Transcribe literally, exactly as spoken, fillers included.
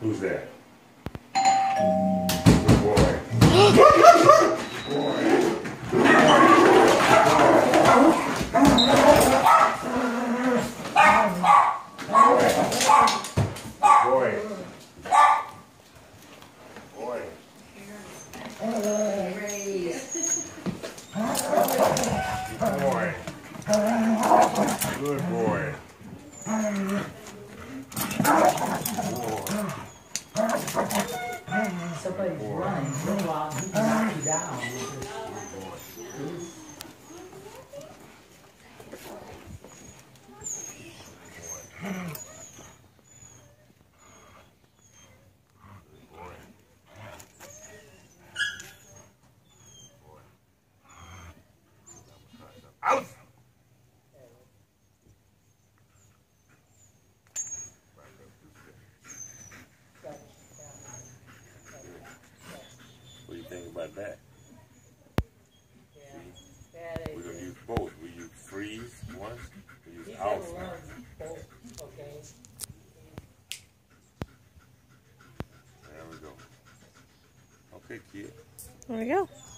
Who's that? Good boy. Boy. Boy. Boy. Good boy. Somebody's running so long, he can knock you down. Out! What do you think about that? Yeah. We're going to use both. We use freeze once, we use You out. gotta learn both, okay? There we go. Okay, kid. There we go.